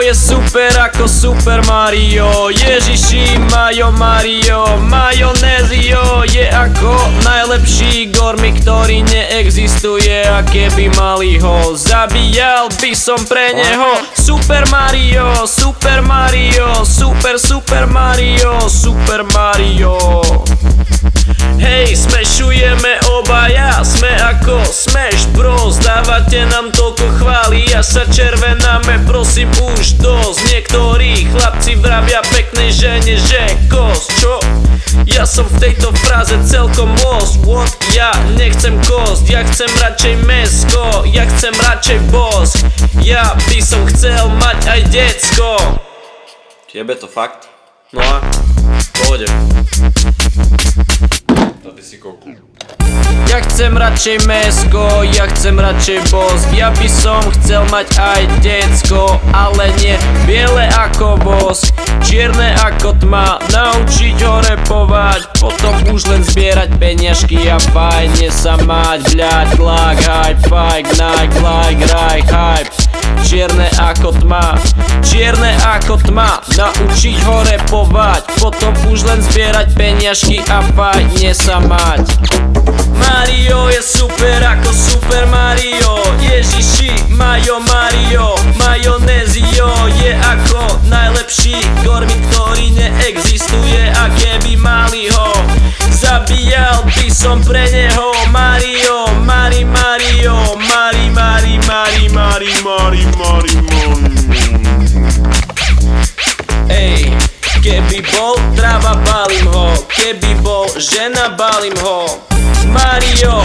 je super ako Super Mario. Ježiši, Mario, majonézio je ako najlepší gormy, ktorý neexistuje. A keby mali ho, zabíjal by som pre neho. Super Mario, Super Mario, Super Mario, Super Mario. Hej, smešujeme obaja, sme ako Smash Bros. Dávate nám toľko chvály, ja sa červenáme, prosím už dosť. Niektorí chlapci vravia peknej žene, že kos. Čo? Ja som v tejto fráze celkom lost. What? Ja nechcem kost, ja chcem radšej mesko, ja chcem radšej bosk. Ja by som chcel mať aj decko. Jebe to fakt? No a? Pohode. Ja chcem radšej mesko, ja chcem radšej bosk. Ja by som chcel mať aj decko, ale nie biele ako vosk, čierne ako tma. Naučiť ho repovať, potom už len zbierať peniažky a fajne sa mať. Bľať, tlak, hype, fajk, Nike, like, right, hype. Čierne ako tma, čierne ako tma. Naučiť ho repovať, potom už len zbierať peniažky a fajne sa mať. Mario je super ako Super Mario. Ježiši, Mario, majonézio je ako najlepší gormy, ktorý neexistuje. A keby mali ho, zabíjal by som pre neho. Mario, Mario, Ej, keby bol tráva, balím ho. Keby bol žena, balím ho. Mario,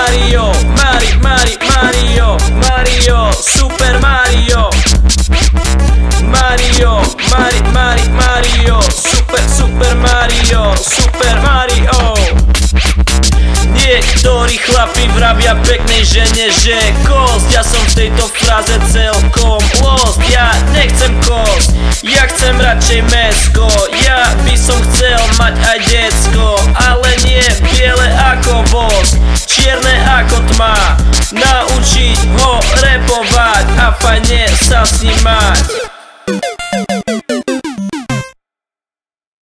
Super Mario. Mario, Super Mario, Super Mario. Niektorí chlapi vravia peknej žene, že kost. Ja som v tejto fráze celkom lost. Ja nechcem kost, ja chcem radšej mesko. Ja by som chcel mať aj decko, ale nie biele ako vosk, čierne ako tma. Naučiť ho repovať a fajne sa s ním mať.